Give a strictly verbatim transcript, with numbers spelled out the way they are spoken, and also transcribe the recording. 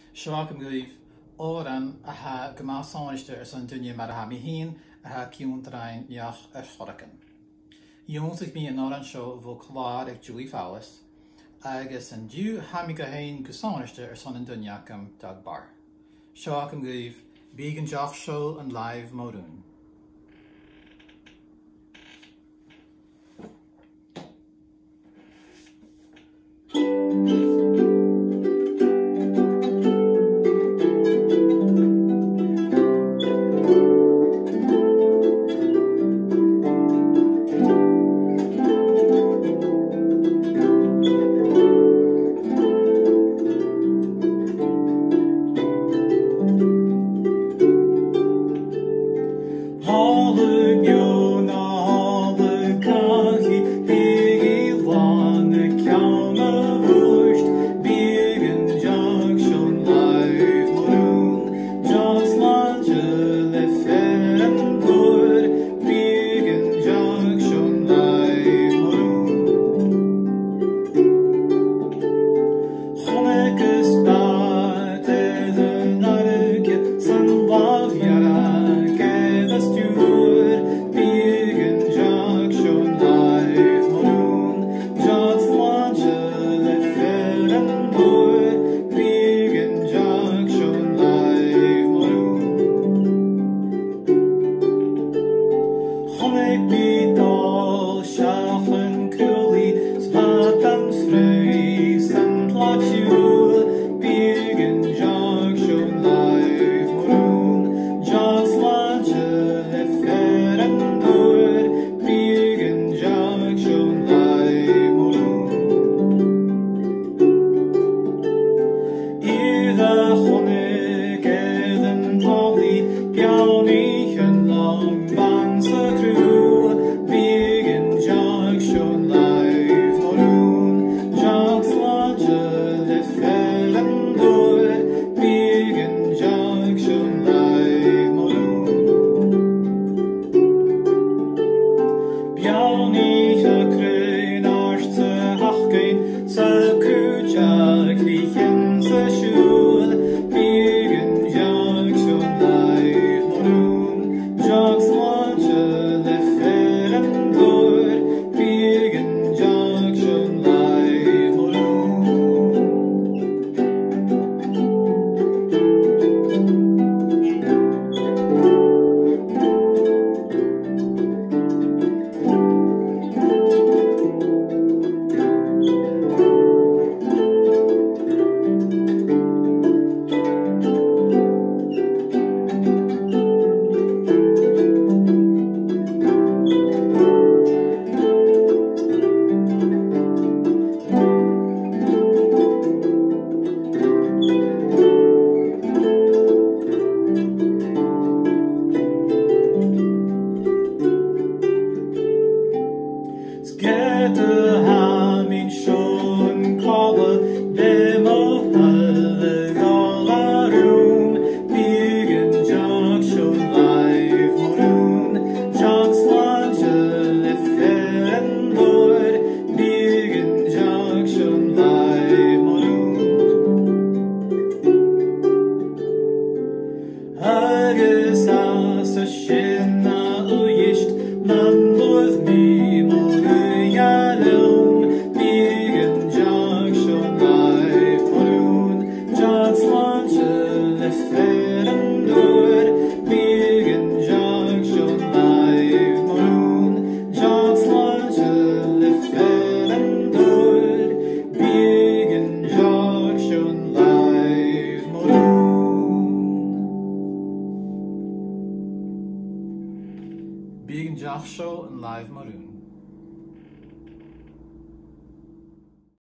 Seach am gcuibh óran a ha go más sáiste ar san duine mar a ha mi hín a ha ciúntaráin neach ar chorachan. Dhéontaigh mí an áran seo bhó clár ag Julie Fowlis, agus an dú ha mi go hain go sáiste ar san duineacham dag bar. Seach am gcuibh Biodh an Deoch seo an Laimh Morún. Biodh an Deoch seo an Laimh Morún.